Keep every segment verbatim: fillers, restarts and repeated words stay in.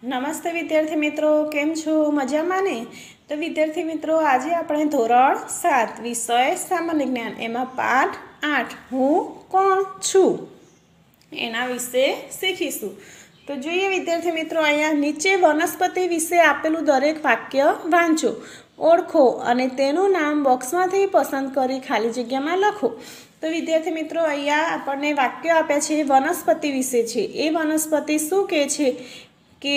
નમસ્તે વિદ્યાર્થી મિત્રો, કેમ છો? મજામાં ને? તો વિદ્યાર્થી મિત્રો, આજે આપણે ધોરણ સાત વિષય સામાન્ય જ્ઞાન એમાં પાઠ આઠ હું કોણ છું એના વિશે શીખીશું। તો જોઈએ વિદ્યાર્થી મિત્રો, અહીંયા નીચે વનસ્પતિ વિશે આપેલું દરેક વાક્ય વાંચો, ઓળખો અને તેનું નામ બોક્સમાંથી પસંદ કરી ખાલી જગ્યામાં લખો। તો વિદ્યાર્થી મિત્રો, અહીંયા આપણને વાક્ય આપ્યા છે, વનસ્પતિ વિશે છે। એ વનસ્પતિ શું કહે છે કે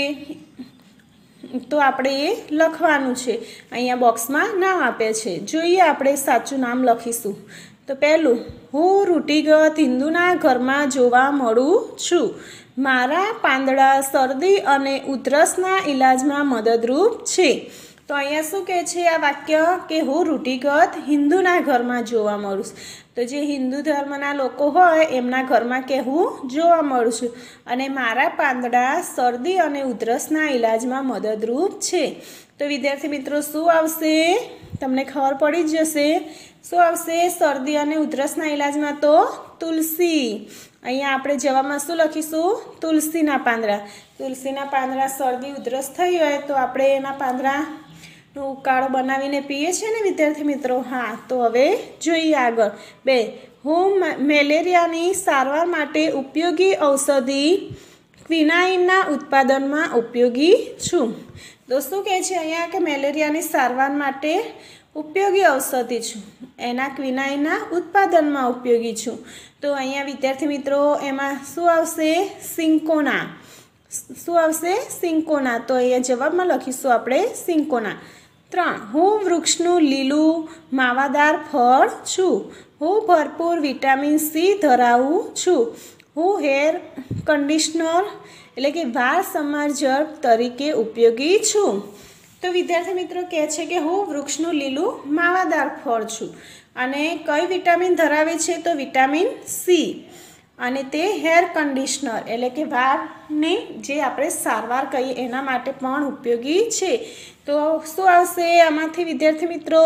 તો આપણે એ લખવાનું છે। અહીંયા બોક્સમાં નામ આપે છે, જોઈએ આપણે સાચું નામ લખીશું। તો પહેલું, હું રૂઢિગત હિન્દુના ઘરમાં જોવા મળું છું। મારા પાંદડા શરદી અને ઉધરસના ઇલાજમાં મદદરૂપ છે। તો અહીંયા શું કહે છે આ વાક્ય કે હું રૂઢિગત હિન્દુના ઘરમાં જોવા મળું છું। તો જે હિન્દુ ધર્મના લોકો હોય એમના ઘરમાં કે હું જોવા મળું છું અને મારા પાંદડા શરદી અને ઉધરસના ઇલાજમાં મદદરૂપ છે। તો વિદ્યાર્થી મિત્રો, શું આવશે? તમને ખબર પડી જ જશે શું આવશે। શરદી અને ઉધરસના ઇલાજમાં તો તુલસી। અહીંયા આપણે જવાબમાં શું લખીશું? તુલસીના પાંદડા। તુલસીના પાંદડા શરદી ઉધરસ થઈ હોય તો આપણે એના પાંદડાનો ઉકાળો બનાવીને પીએ છીએ ને વિદ્યાર્થી મિત્રો। હા, તો હવે જોઈએ આગળ। બે, હું મેલેરિયાની સારવાર માટે ઉપયોગી ઔષધિ ક્વિનાઇનના ઉત્પાદનમાં ઉપયોગી છું। તો શું કહે છે અહીંયા કે મેલેરિયાની સારવાર માટે ઉપયોગી ઔષધિ છું, એના ક્વિનાઇનના ઉત્પાદનમાં ઉપયોગી છું। તો અહીંયા વિદ્યાર્થી મિત્રો એમાં શું આવશે? સિન્કોના। શું આવશે? સિન્કોના। તો અહીંયા જવાબમાં લખીશું આપણે સિન્કોના। ત્રણ, હું વૃક્ષનું લીલું માવાદાર ફળ છું। હું ભરપૂર વિટામિન સી ધરાવું છું। હું હેર કન્ડિશનર એટલે કે વાળ સમારજક તરીકે ઉપયોગી છું। તો વિદ્યાર્થી મિત્રો કહે છે કે હું વૃક્ષનું લીલું માવાદાર ફળ છું અને કઈ વિટામિન ધરાવે છે? તો વિટામિન સી, અને તે હેર કન્ડિશનર એટલે કે વાળની જે આપણે સારવાર કહીએ એના માટે પણ ઉપયોગી છે। તો શું આવશે આમાંથી વિદ્યાર્થી મિત્રો?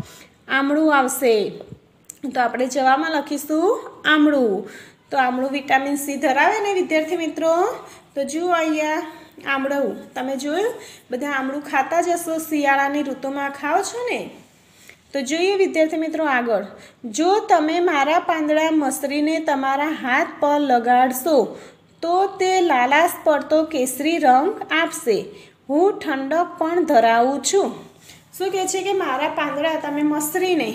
આમળું આવશે। તો આપણે જવાબમાં લખીશું આમળું। તો આમળું વિટામિન સી ધરાવે ને વિદ્યાર્થી મિત્રો। તો જુઓ અહીંયા આમળું, તમે જોયું બધા આમળું ખાતા જ હશો, શિયાળાની ઋતુમાં ખાઓ છો ને। તો જોઈએ વિદ્યાર્થી મિત્રો આગળ, જો તમે મારા પાંદડા મસરીને તમારા હાથ પર લગાડશો તો તે લાલાશ પડતો કેસરી રંગ આપશે। હું ઠંડક પણ ધરાવું છું। શું કહે છે કે મારા પાંદડા તમે મસરીને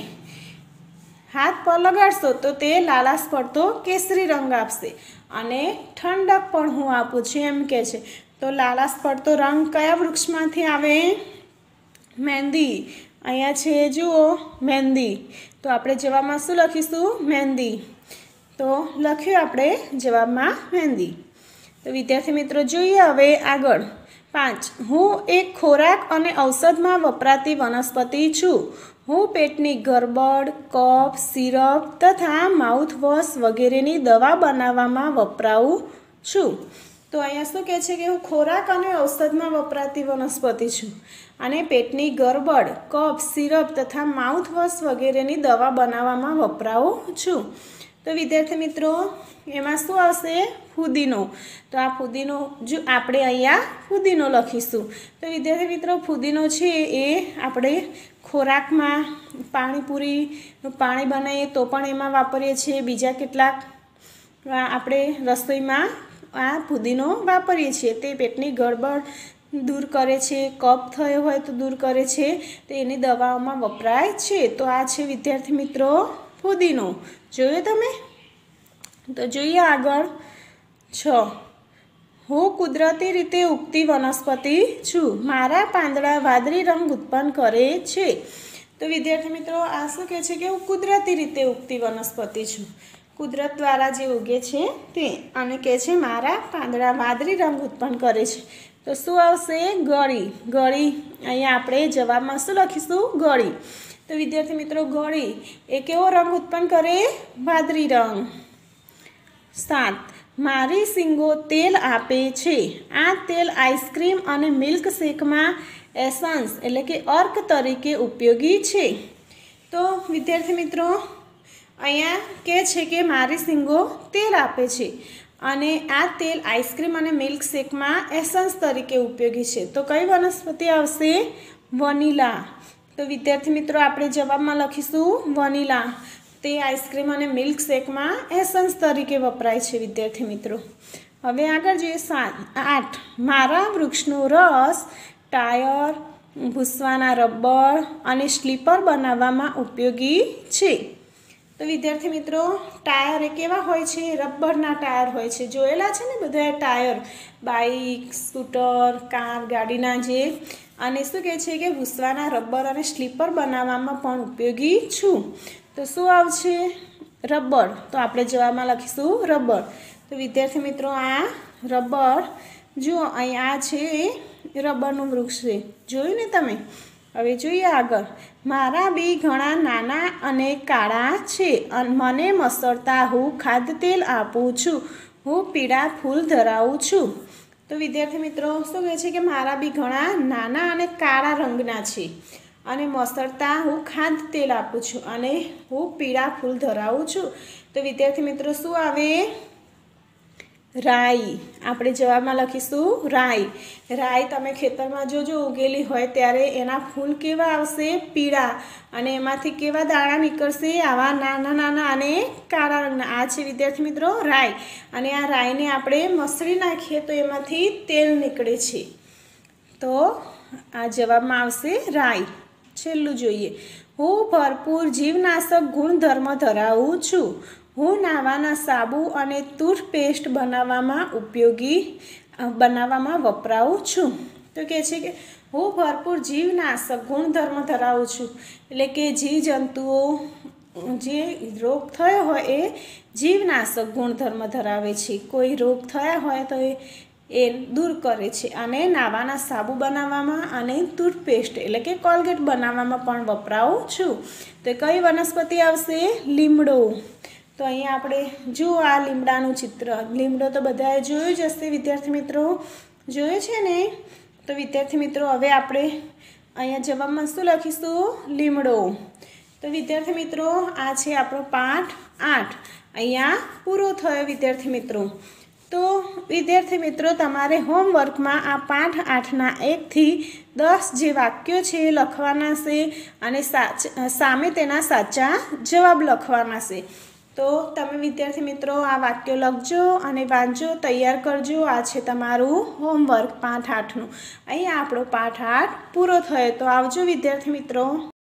હાથ પર લગાડશો તો તે લાલાશ પડતો કેસરી રંગ આપશે અને ઠંડક પણ હું આપું છું એમ કહે છે। તો લાલાશ પડતો રંગ કયા વૃક્ષમાંથી આવે? મહેંદી। અહીંયા છે જુઓ મહેંદી। તો આપણે જવાબમાં શું લખીશું? મહેંદી। તો લખ્યું આપણે જવાબમાં મહેંદી। તો વિદ્યાર્થી મિત્રો જોઈએ હવે આગળ। પાંચ, હું એક ખોરાક અને ઔષધમાં વપરાતી વનસ્પતિ છું। હું પેટની ગરબડ, કફ, સિરપ તથા માઉથવોશ વગેરેની દવા બનાવવામાં વપરાવું છું। તો અહીંયા શું કહે છે કે હું ખોરાક અને ઔષધમાં વપરાતી વનસ્પતિ છું અને પેટની ગરબડ, કફ, સિરપ તથા માઉથવોશ વગેરેની દવા બનાવવામાં વપરાવું છું। તો વિદ્યાર્થી મિત્રો એમાં શું આવશે? ફુદીનો। તો આ ફુદીનો જો આપણે અહીંયા ફુદીનો લખીશું। તો વિદ્યાર્થી મિત્રો ફુદીનો છે એ આપણે ખોરાકમાં પાણીપુરીનું પાણી બનાવીએ તો પણ એમાં વાપરીએ છીએ, બીજા કેટલાક આપણે રસોઈમાં આ ફુદીનો વાપરીએ છીએ। તે પેટની ગડબડ દૂર કરે છે, કફ થયો હોય તો દૂર કરે છે, તો એની દવાઓમાં વપરાય છે। તો આ છે વિદ્યાર્થી મિત્રો ફુદીનો। જોયું તમે? તો જોઈએ આગળ। છ, હું કુદરતી રીતે ઉગતી વનસ્પતિ છું। મારા પાંદડા વાદળી રંગ ઉત્પન્ન કરે છે। તો વિદ્યાર્થી મિત્રો આ શું કહે છે કે હું કુદરતી રીતે ઉગતી વનસ્પતિ છું, કુદરત દ્વારા જે ઉગે છે તે, અને કહે છે મારા પાંદડા વાદળી રંગ ઉત્પન્ન કરે છે। તો શું આવશે? ગળી। ગળી અહીંયા આપણે જવાબમાં શું લખીશું? ગળી। તો વિદ્યાર્થી મિત્રો ગળી એ કેવો રંગ ઉત્પન્ન કરે? વાદળી રંગ। સાત, મારી શીંગો તેલ આપે છે। આ તેલ આઈસ્ક્રીમ અને મિલ્ક શેકમાં એસન્સ એટલે કે અર્ક તરીકે ઉપયોગી છે। તો વિદ્યાર્થી મિત્રો અહીંયા કહે છે કે મારી શીંગો તેલ આપે છે અને આ તેલ આઈસ્ક્રીમ અને મિલ્કશેકમાં એસન્સ તરીકે ઉપયોગી છે. તો કઈ વનસ્પતિ આવશે? વનીલા. તો વિદ્યાર્થી મિત્રો આપણે જવાબમાં લખીશું વનીલા. તે આઈસ્ક્રીમ અને મિલ્કશેકમાં એસન્સ તરીકે વપરાય છે વિદ્યાર્થી મિત્રો. હવે આગળ જોઈએ સાત આઠ મારા વૃક્ષનો રસ ટાયર, ભૂસવાના રબર અને સ્લીપર બનાવવામાં ઉપયોગી છે. તો વિદ્યાર્થી મિત્રો ટાયર એ કેવા હોય છે? રબરના ટાયર હોય છે. જોયેલા છે ને બધા ટાયર બાઇક, સ્કૂટર, કાર, ગાડીના જે. અને શું કહે છે કે ભૂસવાના રબર અને સ્લીપર બનાવવામાં પણ ઉપયોગી છું. તો શું આવશે? રબર. તો આપણે જવાબમાં લખીશું રબર. તો વિદ્યાર્થી મિત્રો આ રબર જુઓ અહીં આ છે એ રબરનું વૃક્ષ છે. જોયું ને તમે? હવે જોઈએ આગળ. મારા બી ઘણા નાના અને કાળા છે. મને મસળતા હું ખાદ્ય તેલ આપું છું. હું પીળા ફૂલ ધરાવું છું. તો વિદ્યાર્થી મિત્રો શું કહે છે કે મારા બી ઘણા નાના અને કાળા રંગના છે અને મસળતા હું ખાદ્ય તેલ આપું છું અને હું પીળા ફૂલ ધરાવું છું. તો વિદ્યાર્થી મિત્રો શું આવે? રાઈ. આપણે જવાબમાં લખીશું રાઈ. રાઈ તમે ખેતરમાં જોજો ઉગેલી હોય ત્યારે એના ફૂલ કેવા આવશે? પીળા. અને એમાંથી કેવા દાણા નીકળશે? આવા નાના નાના અને કાળા રંગના. આ છે વિદ્યાર્થી મિત્રો રાઈ. અને આ રાઈને આપણે મસળી નાખીએ તો એમાંથી તેલ નીકળે છે. તો આ જવાબમાં આવશે રાઈ. છેલ્લું જોઈએ. હું ભરપૂર જીવનાશક ગુણધર્મ ધરાવું છું. હું નાવાના સાબુ અને ટૂથપેસ્ટ બનાવવામાં ઉપયોગી બનાવવામાં વપરાવું છું. તો કહે છે કે હું ભરપૂર જીવનાશક ગુણધર્મ ધરાવું છું. એટલે કે જીવજંતુઓ જે રોગ થયો હોય એ જીવનાશક ગુણધર્મ ધરાવે છે. કોઈ રોગ થયા હોય તો એ એ દૂર કરે છે. અને નાવાના સાબુ બનાવવામાં અને ટૂથપેસ્ટ એટલે કે કોલગેટ બનાવવામાં પણ વપરાવું છું. તો કઈ વનસ્પતિ આવશે? લીમડો. તો અહીંયા આપણે જુઓ આ લીમડાનું ચિત્ર. લીમડો તો બધાએ જોયું જ હશે વિદ્યાર્થી મિત્રો. જોયું છે ને? તો વિદ્યાર્થી મિત્રો હવે આપણે અહીંયા જવાબમાં શું લખીશું? લીમડો. તો વિદ્યાર્થી મિત્રો આ છે આપણો પાઠ આઠ. અહીંયા પૂરો થયો વિદ્યાર્થી મિત્રો. તો વિદ્યાર્થી મિત્રો તમારે હોમવર્કમાં આ પાઠ આઠના એકથી દસ જે વાક્યો છે એ લખવાના છે અને સામે તેના સાચા જવાબ લખવાના છે. તો તમે વિદ્યાર્થી મિત્રો આ વાક્યો લખજો અને વાંચજો, તૈયાર કરજો. આ છે તમારું હોમવર્ક પાઠ આઠનું. અહીંયા આપણો પાઠ આઠ પૂરો થયો. તો આવજો વિદ્યાર્થી મિત્રો.